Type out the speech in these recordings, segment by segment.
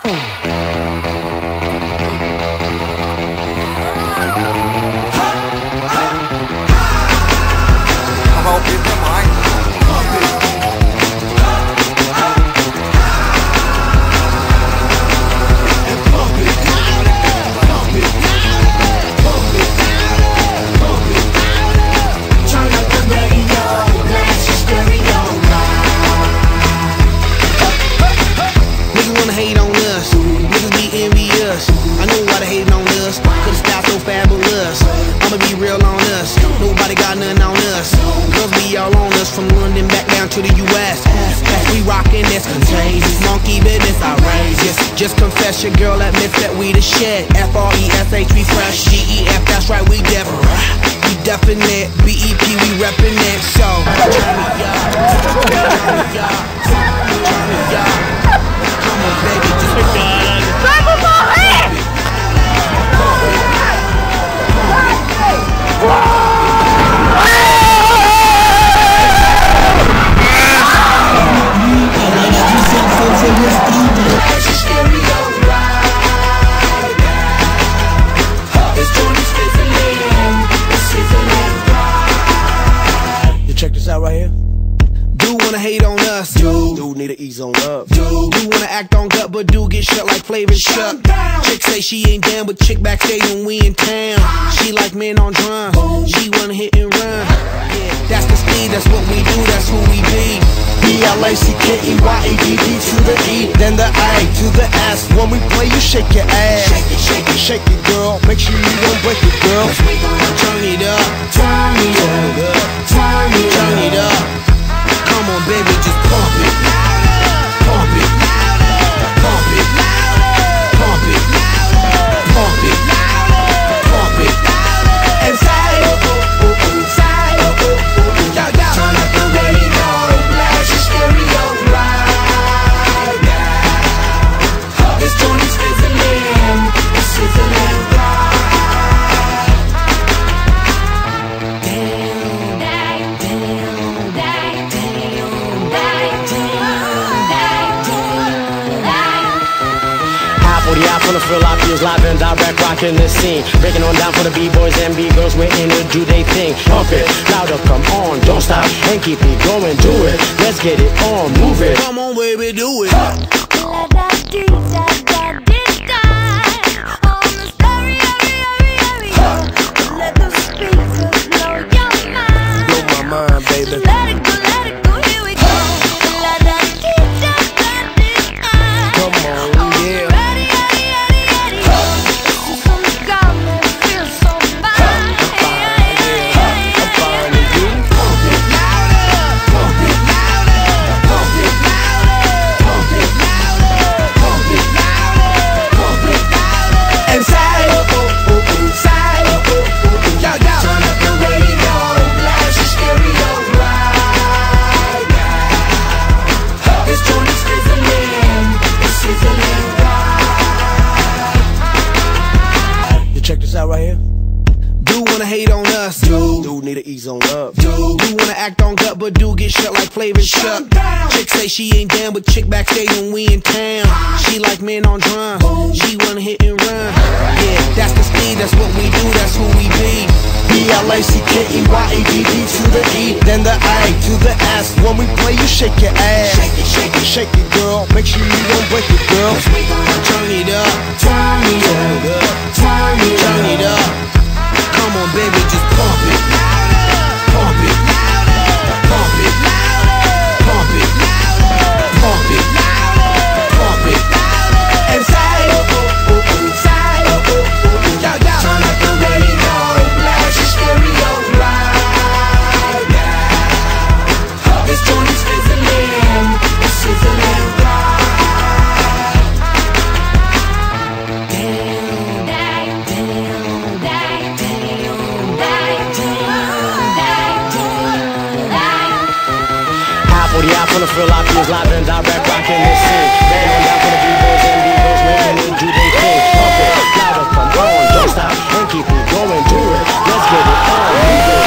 Just confess your girl admits that we the shit. F-R-E-S-H, we fresh. G-E-F, that's right, we different. We definite. B-E-P, we reppin' it. So, turn me up. Turn me up. Turn me up. Come on, baby, just pump it. Pump it. Check this out right here. Do wanna hate on us. Do need to ease on up. Do wanna act on gut, but do get shut like Flavor Shut. Chick say she ain't down, but chick backstage when we in town. She like men on drum. She wanna hit and run. Yeah, that's the speed, that's what we do, that's who we be. B-L-A-C-K-E-Y-A-D-D to the E, then the A to the S. When we play, you shake your ass. Shake it, shake it, shake it, girl. Make sure you don't break it, girl. Turn it up, turn it up, turn it up. Come on, baby, just pump it. Pump it. Pump it. Pump it. Pump it. Pump it. And say, turn up the radio, blast your stereo right now. This joint is sizzling, it's sizzling right. Full of feel I feels live and direct, rocking the scene. Breaking on down for the B-boys and B-girls, we're in it, do they thing. Pump it, louder, come on, don't stop, and keep it going, do it. Let's get it on, move it. Come on, baby, do it. Let the speakers blow your mind. Blow my mind, baby. Let it go, here we go. Let the DJ Come on, yeah. Check this out right here. Do wanna hate on us. Do need to ease on up. Do wanna act on gut, but do get shut like Flavor Shut. Chick say she ain't down, but chick backstage when we in town. She like men on drum. She wanna hit and run. Yeah, that's the speed, that's what we do, that's who we be. B-L-A-C-K-E-Y-A-D-D to the E, then the A to the S. When we play, you shake your ass. Shake it, shake it, shake it, girl. Make sure you don't break it, girl. Turn it up, Turn it up, turn it up. Come on, baby, just pump it. Pump it. Pump it. Pump it. Pump it. Pump it. And say, turn up the radio, blast your stereo right now. This joint is sizzling, it's sizzling right. Out for the feel I feels live and direct, rocking the scene. Bang on down for the B-boys and B-girls, making it do they thing. Pump it, louder, come on, don't stop, and keep it going, do it. Let's get it on, move it.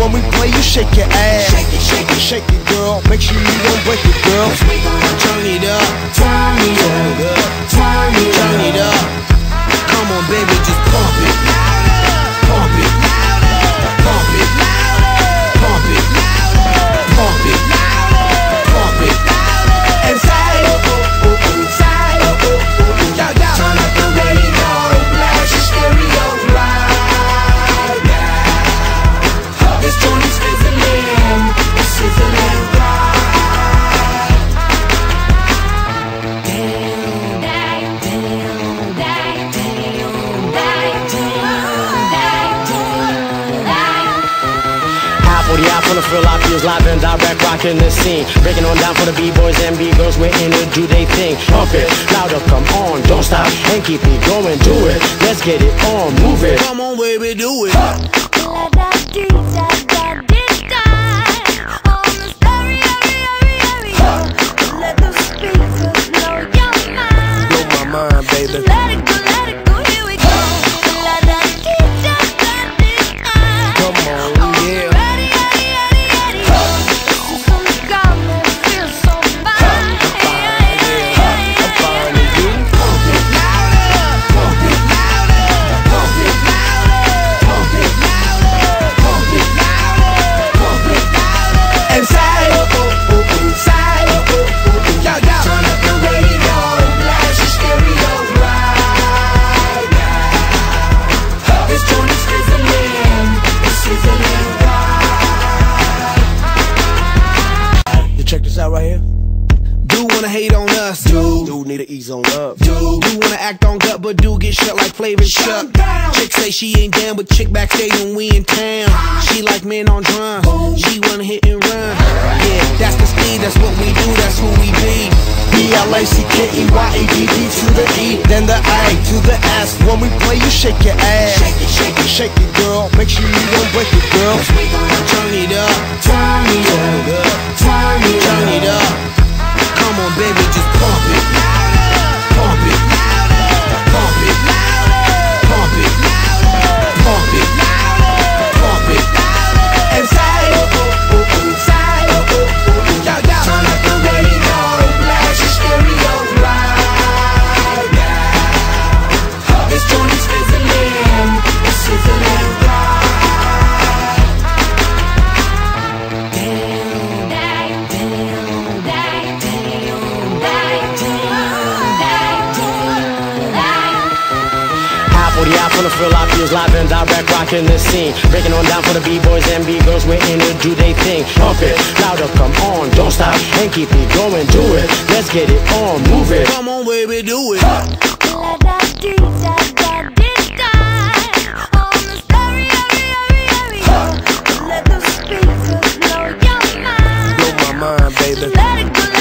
when we play, you shake your ass. Shake it, girl. Make sure you don't break it, girl. Turn it up, turn it up, turn it up. Come on, baby, just pump it, pump it, pump it, pump it, pump it, pump it, and say, turn up the radio, blast your stereo right now. This joint is sizzling, it's sizzling right. On the fill, I feels live and direct, rocking the scene. Breaking on down for the B-boys and B-girls, we're in to do they thing. Pump it, louder, come on, don't stop, and keep it going, do it. Let's get it on, move it. Come on, baby, do it. Let the speakers blow your mind. Blow my mind, baby. Let it go, here we go. Let that Come on, yeah. Check this out right here. Do wanna hate on us, dude need to ease on up, dude wanna act on gut, but do get shut like Flavor Chuck. Chick say she ain't down, but chick backstage when we in town. She like men on drum, she wanna hit and run. Yeah, that's the speed, that's what we do, that's who we be. B-L-A-C-K-E-Y-A-D-D to the E, then the A to the S. When we play, you shake your ass. Shake it, girl. Make sure you don't break it, girl. Turn it up, turn it up, turn it up. Come on, baby, just pump it, pump it, pump it, pump it, pump it, pump it, and say, turn up the radio, blast your stereo right now. This joint is sizzling, it's sizzling right. On the fill, I feels live and direct, rocking the scene. Breaking on down for the B-boys and B-girls, we're in to do they thing. Pump it, louder, come on, don't stop, and keep it going, do it. Let's get it on, move it. Come on, baby, do it. Let the speakers blow your mind. Blow my mind, baby. Let it go.